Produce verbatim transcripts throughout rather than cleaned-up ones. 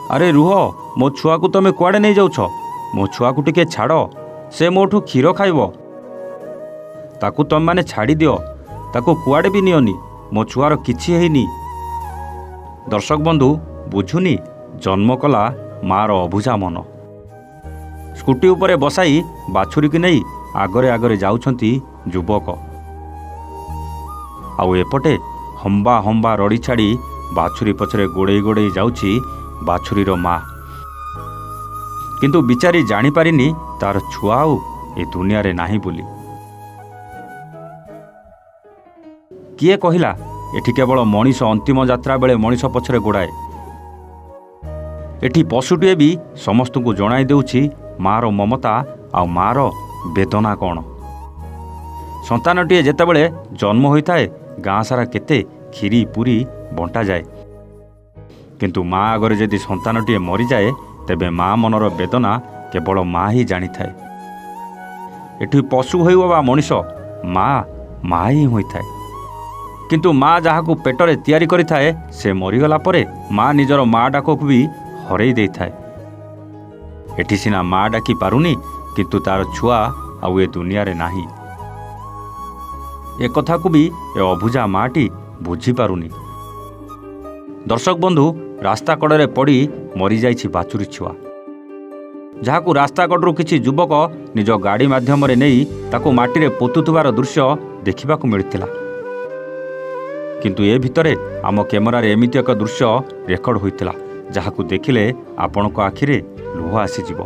अरे रुह, मो छुआ को तुम कुआड़े नहीं जाउछ? मो छुआ को टिके छाड़, से मोठू क्षीर खाइब। ताकू तुम माने छाड़ी दियो, ताकू कुआड़े भी नियोनी, मो छुआर किछि हेइनी। दर्शक बंधु, बुझुनी जन्म कला मार अबुझा मन। स्कूटी उपरे बसाई बाछुरी की नहीं आगरे आगरे जाउछंती युवक। आउ एपटे हंबा हंबा रड़ी छाड़ी बाछुरी पछरे गोड़े गोड़े जाउछि बाछुरीर माँ। किंतु बिचारी जानी पारिनी तार छुआ आउ ए दुनिया रे नाही बोली। किए कहिला एठी केवल मनीष अंतिम यात्रा बेले मनीष पछरे गोड़ाए। एठी पशुटे भी समस्त को जणाई देउछि मार ममता आ मार वेदना कौन। संतानटीए जेतेबेले जन्म होइताए गाँ सारा केते खीरी पूरी बंटा जाए, किंतु माँ आगरे जदि संतानटीए मरी जाए तेबे माँ मनर वेदना केवल माँ ही जानी थाए। एठी पशु होइबा बा मनीष, माँ माँ ही होइताए। किंतु माँ जहाकू पेटरे तैयारी करिथाए से मरीगला परे माँ निजर माँ डाक को भी हरई देई थाए। एठी सिना माँ डाकी पारुनी, किंतु तार छुआ आउ ए दुनिया रे नाही। ए कथा को भी ए अबुझा माटी बुझी पारुनी। दर्शक बंधु, रास्ता कड़े पड़ी मरी जाइछि बाछुरी छुआ, जहाकू रास्ता कड़रू किछि युवक निज गाड़ी माध्यम रे नेई ताकू माटी रे पोतुथुबार दृश्य देखिबाकू मिलिथिला। किंतु ए भितरे आम कैमरा रे एमिति एक दृश्य रेकर्ड होइथिला, जहाकू देखिले आपणक आखिरे लुह आसीजिवो।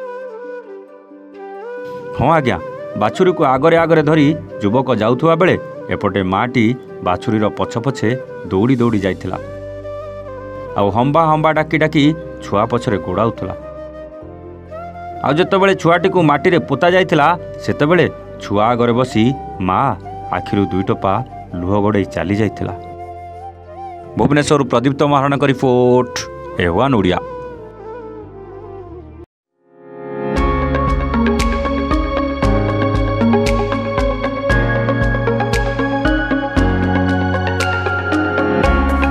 हाँ आज्ञा, बाछुरी को आगरे आगरे धरी युवक जाउथुवा बेले एपटे माटी बाछुरीर पछ पछे दौड़ी दौड़ी जाइथिला। आउ हंबा हंबा डाकी डाकी छुआ पछरे गोड़ाउथला। आउ जेतेबेले छुआटी को माटी रे पोता जाइथिला सेतेबेले छुआ आगरे बसी माँ आखिरु दुई टोपा लुह गड़े चली जाइथिला। Bhubaneswar Pradipta Maharana report, A one Odia.